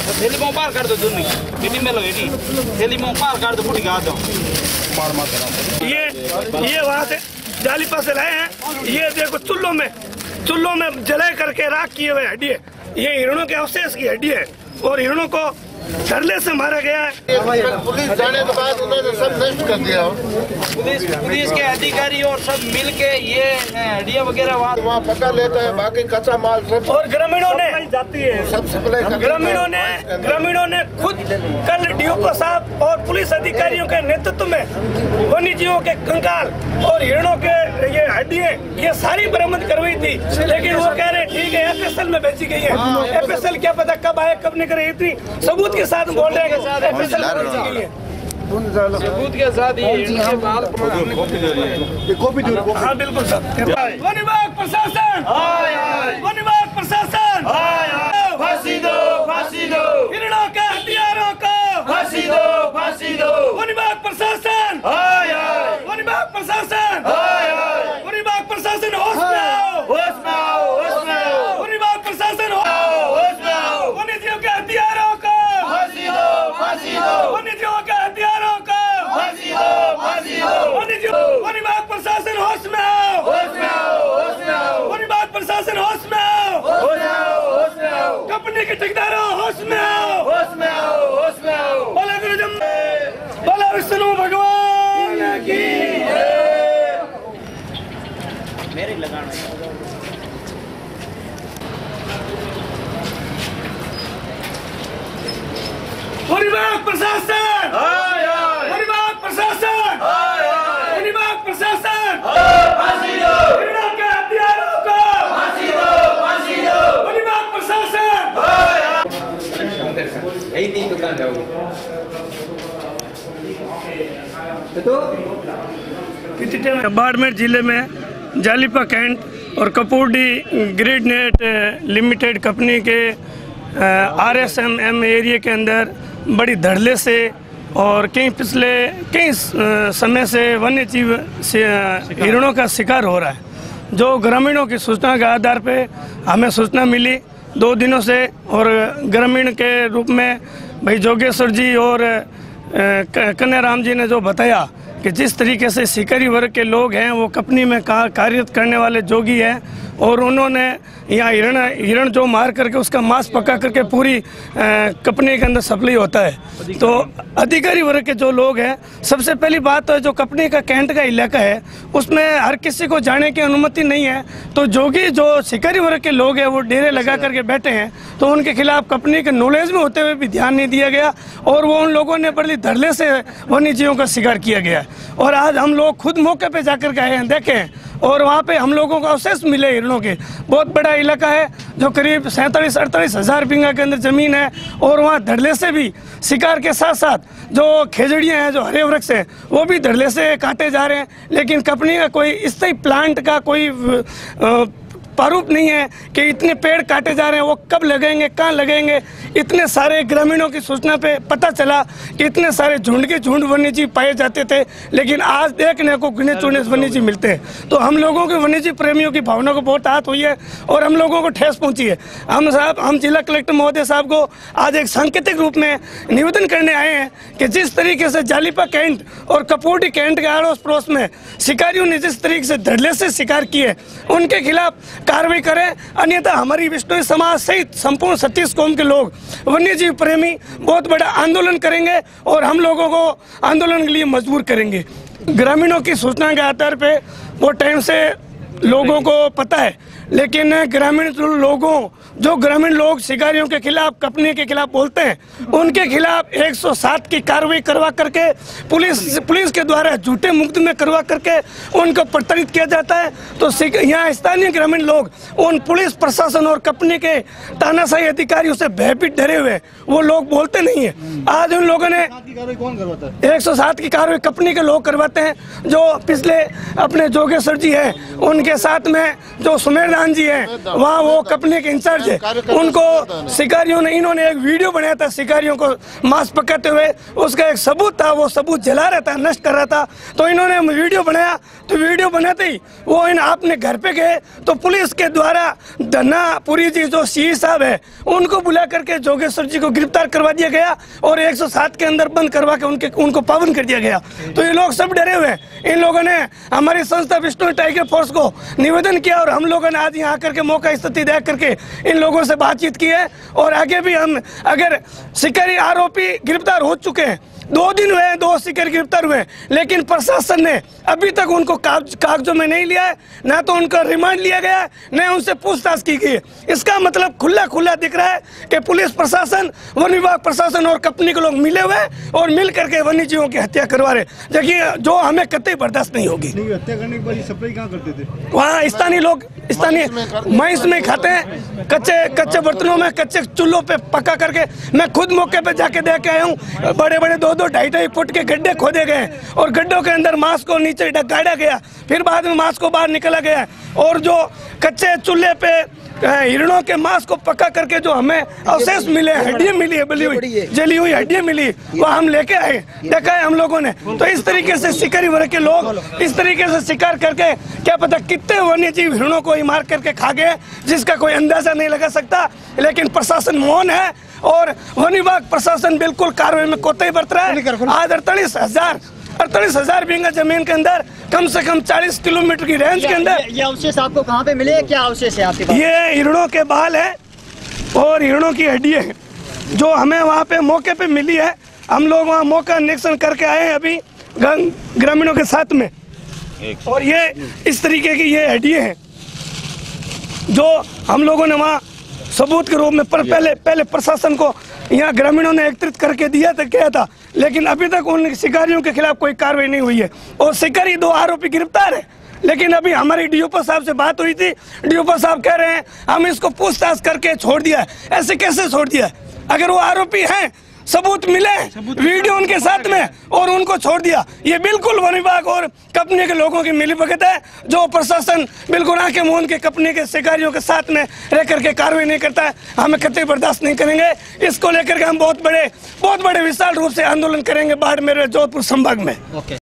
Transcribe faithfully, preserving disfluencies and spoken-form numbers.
थैली में पार कर दो दोनों बेटी में लो बेटी थैली में पार कर दो फुटी गा दो मार मार करा। ये ये वहाँ से जालीपा से लाए हैं। ये देखो चुल्लों में चुल्लों में जलाए करके राख किए हुए हड्डी है। ये हिरणों के अवशेष की हड्डी है और हिरणों को धरले से मारा गया है। पुलिस जाने के बाद उन्होंने सब नष्ट कर दिया। पुलिस पुलिस के अधिकारी और सब मिल के ये हड्डियाँ वगैरह वहाँ वहाँ पका लेता है, बाकी कच्चा माल सब और ग्रामीणों ने जाती है सब सप्लाई कर ग्रामीणों ने ग्रामीणों ने खुद कल डीओपी साहब और पुलिस अधिकारियों के नेतृत्व में वन्य जीवों के कंकाल और हिरणों के ये हड्डियाँ ये सारी बरामद करवाई थी, लेकिन वो कह रहे ठीक है एफएसएल में बेची गई है। एफएसएल क्या पता कब आए कब नहीं करे, इतनी सबूत के साथ बोल रहे हैं कि एफएसएल में बेची गई है। सबूत के साथ ये कॉपी दो। हाँ बिल्कुल सर। वन विभाग प्रशासन वन विभाग प्रशासन फांसी दो फांसी दो हिरणों के हथियारों को फांसी दो फांसी दो वन विभाग प्रशासन हाय हाय वन विभाग प्रशासन हाय हाय वन विभाग प्रशासन होश में आओ होश में आओ होश में आओ वन विभाग प्रशासन होश में आओ वन्य जीवों के हथियारों को फांसी दो फांसी दो वन्य जीवों के हथियारों को फांसी दो फांसी दो वन्य जीव वन विभाग प्रशासन होश में आओ होश में आओ होश में आओ वन विभाग प्रशासन होश में आओ होश में आओ होश में आओ कंपनी के ठेकेदारों होश में आओ होश में आओ होश में आओ बोला गुरुजम बोला विष्णु भगवान की मेरे लगाना वन विभाग प्रशासन हाय हाय वन विभाग प्रशासन हाय हाय वन विभाग प्रशासन फांसी दो हिरणों के हथियारों को फांसी दो फांसी दो वन विभाग प्रशासन हाय हाय यही तीन दुकान जाओगे बाड़मेर जिले में जालीपा कैंट और Kapurdi grid net limited company के R S M M area के अंदर बड़ी धड़ल्ले से और कई पिछले कई समय से वन्य जीव से हिरणों का शिकार हो रहा है। जो ग्रामीणों की सूचना के आधार पे हमें सूचना मिली दो दिनों से और ग्रामीण के रूप में भाई जोगेश्वर जी और कन्याराम जी ने जो बताया कि जिस तरीके से शिकारी वर्ग के लोग हैं वो कंपनी में का कार्यरत करने वाले जोगी हैं और उन्होंने यहाँ हिरण हिरण जो मार करके उसका मांस पका करके पूरी कंपनी के अंदर सप्लाई होता है। तो अधिकारी वर्ग के जो लोग हैं, सबसे पहली बात तो जो कंपनी का कैंट का इलाका है उसमें हर किसी को जाने की अनुमति नहीं है। तो जोगी जो शिकारी वर्ग के लोग हैं वो डेरे लगा करके बैठे हैं, तो उनके खिलाफ कंपनी के नॉलेज में होते हुए भी ध्यान नहीं दिया गया और वो उन लोगों ने बड़ी धड़ल्ले से वन्य जीवों का शिकार किया गया है। और आज हम लोग खुद मौके पे जाकर गए हैं, देखें, और वहाँ पे हम लोगों को अवशेष मिले हिरणों के। बहुत बड़ा इलाका है जो करीब सैंतालीस अड़तालीस हजार बीघा के अंदर जमीन है और वहाँ धड़ल्ले से भी शिकार के साथ साथ जो खेजड़ियाँ हैं, जो हरे वृक्ष हैं, वो भी धड़ल्ले से काटे जा रहे हैं। लेकिन कंपनी का कोई स्थायी प्लांट का कोई आ, प्रारूप नहीं है कि इतने पेड़ काटे जा रहे हैं, वो कब लगेंगे, कहाँ लगेंगे। इतने सारे ग्रामीणों की सूचना पे पता चला कि इतने सारे झुंड के झुंड वन्यजीव पाए जाते थे, लेकिन आज देखने को गिने चुने वन्यजीव मिलते हैं। तो हम लोगों के वन्यजीव प्रेमियों की भावना को बहुत आहत हुई है और हम लोगों को ठेस पहुंची है। हम साहब हम जिला कलेक्टर महोदय साहब को आज एक सांकेतिक रूप में निवेदन करने आए हैं कि जिस तरीके से जालीपा कैंट और कपूरडी कैंट के अड़ोस पड़ोस में शिकारियों ने जिस तरीके से धड़ल्ले से शिकार किए, उनके खिलाफ कार्रवाई करें, अन्यथा हमारी विष्णु समाज सहित संपूर्ण छत्तीस कौम के लोग वन्यजीव प्रेमी बहुत बड़ा आंदोलन करेंगे और हम लोगों को आंदोलन के लिए मजबूर करेंगे। ग्रामीणों की सूचना के आधार पे वो टाइम से लोगों को पता है, लेकिन ग्रामीण लोगों जो ग्रामीण लोग शिकारियों के खिलाफ कंपनी के खिलाफ बोलते हैं, उनके खिलाफ एक सौ सात की कार्रवाई करवा करके पुलिस पुलिस के द्वारा झूठे मुकदमे करवा करके उनको प्रताड़ित किया जाता है। तो यहाँ स्थानीय ग्रामीण लोग उन पुलिस प्रशासन और कंपनी के तानाशाही अधिकारियों से भयभीत डरे हुए, वो लोग बोलते नहीं है। आज उन लोगों ने एक सौ सात की कार्रवाई कंपनी के लोग करवाते हैं। जो पिछले अपने जोगेश्वर जी है, उनके साथ में जो सुमेर प्रधान जी हैं, वहाँ वो कपनी के इंचार्ज है, उनको शिकारियों ने, इन्होंने एक वीडियो बनाया था शिकारियों को मांस पकाते हुए, उसका एक सबूत था, वो सबूत जला रहा था, नष्ट कर रहा था। तो इन्होंने वीडियो बनाया, तो वीडियो बनाते ही वो इन आपने घर पे गए तो पुलिस के द्वारा धन्नापुरी जी जो सी साहब है उनको बुला करके जोगेश्वर जी को गिरफ्तार करवा दिया गया और एक सौ सात के अंदर बंद करवा के उनके उनको पाबंद कर दिया गया। तो ये लोग सब डरे हुए हैं। इन लोगों ने हमारी संस्था विष्णु टाइगर फोर्स को निवेदन किया और हम लोगों ने आज यहाँ आकर के मौका स्थिति देख करके इन लोगों से बातचीत की है और आगे भी हम, अगर शिकारी आरोपी गिरफ्तार हो चुके हैं, दो दिन हुए, दो शिकारी गिरफ्तार हुए, लेकिन प्रशासन ने अभी तक उनको कागजों में नहीं लिया है, ना तो उनका रिमांड लिया गया है, न उनसे पूछताछ की गई है। इसका मतलब खुला खुला दिख रहा है कि पुलिस प्रशासन, वन विभाग प्रशासन और कंपनी के लोग मिले हुए और मिल करके वन्य जीवों की हत्या करवा रहे, देखिए जो हमें कतई बर्दाश्त नहीं होगी। हत्या करने के बाद सप्लाई कहाँ करते थे? वहाँ स्थानीय लोग, स्थानीय मांस में खाते हैं, कच्चे कच्चे बर्तनों में, कच्चे चूल्हों पे पका करके। मैं खुद मौके पे जाके देख के आया हूँ, बड़े बड़े दो दो ढाई ढाई फुट के गड्ढे खोदे गए और गड्ढों के अंदर मांस को नीचे गाड़ा गया, फिर बाद में मांस को बाहर निकाला गया और जो कच्चे चूल्हे पे हिरणों के मांस को पका करके जो हमें अवशेष मिले, हड्डियां मिली है, बली हुई जली हुई हड्डियां मिली, वो हम लेके आए, देखा है हम लोगों ने। तो इस तरीके से शिकारी वर्ग के लोग इस तरीके से शिकार करके क्या पता कितने वन्य जीव हिरणों को ही मार करके खा गए, जिसका कोई अंदाजा नहीं लगा सकता। लेकिन प्रशासन मौन है और वन विभाग प्रशासन बिल्कुल कार्रवाई में कोताही बरत रहा है। आज अड़तालीस हजार अड़तालीस हजार बीघा जमीन के अंदर कम से कम चालीस किलोमीटर की रेंज के अंदर ये अवशेष आपको कहाँ पे मिले? क्या अवशेष है आपके पास? ये हिरणों के बाल है और हिरणों की हड्डियां हैं जो हमें वहाँ पे मौके पे मिली है। हम लोग वहाँ मौका निरीक्षण करके आए हैं अभी ग्रामीणों के साथ में, और ये इस तरीके की ये हड्डियां हैं जो हम लोगों ने वहाँ सबूत के रूप में पर पहले पहले प्रशासन को यहाँ ग्रामीणों ने एकत्रित करके दिया था, किया था, लेकिन अभी तक उन शिकारियों के खिलाफ कोई कार्रवाई नहीं हुई है और शिकारी दो आरोपी गिरफ्तार है। लेकिन अभी हमारी डीओपी साहब से बात हुई थी, डीओपी साहब कह रहे हैं हम इसको पूछताछ करके छोड़ दिया है। ऐसे कैसे छोड़ दिया है? अगर वो आरोपी हैं, सबूत मिले, वीडियो उनके साथ में, और उनको छोड़ दिया, ये बिल्कुल वन विभाग और कंपनी के लोगों की मिलीभगत है, जो प्रशासन बिल्कुल आंखें मूंद के कंपनी के शिकारियों के साथ में रह करके कार्रवाई नहीं करता है। हमें कतई बर्दाश्त नहीं करेंगे। इसको लेकर के हम बहुत बड़े बहुत बड़े विशाल रूप से आंदोलन करेंगे बाड़मेर जोधपुर संभाग में।